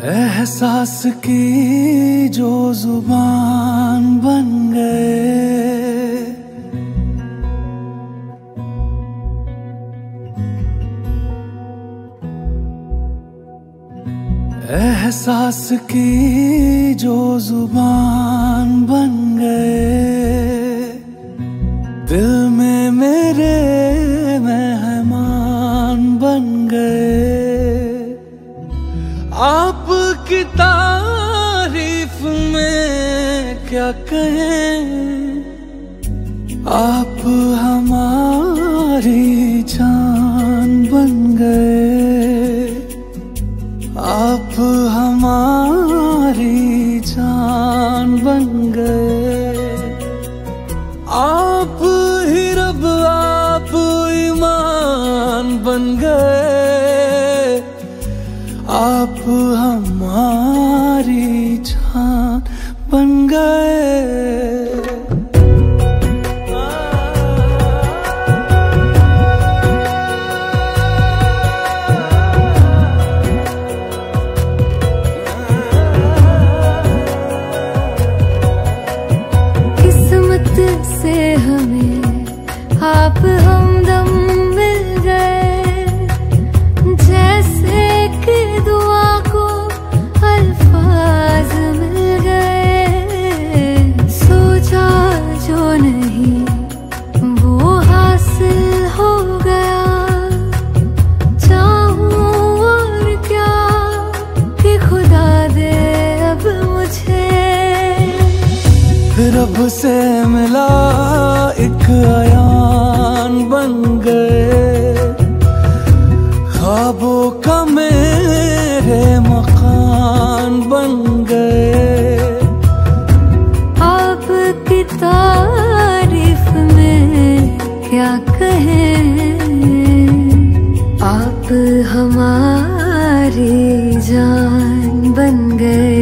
एहसास की जो जुबान बन गए, एहसास की जो जुबान बन गए, दिल में मेरे मेहमान बन गए। आपकी तारीफ में क्या कहें, आप हमारी जान बन गए, आप हमारी जान बन गए। आप ही रब, आप ईमान बन गए, आप हमारी जान बन गए। किस्मत से हमें आप हमदम मिल गए, जैसे कि दुआ को अल्फाज मिल गए। सोचा जो नहीं वो हासिल हो गया, चाहूं और क्या कि खुदा दे अब मुझे। रब से मिला एक आयान बन गए, ख्वाबों का मेरे मकान बन गए। आपकी तारीफ में क्या कहें, आप हमारी जान बन गए।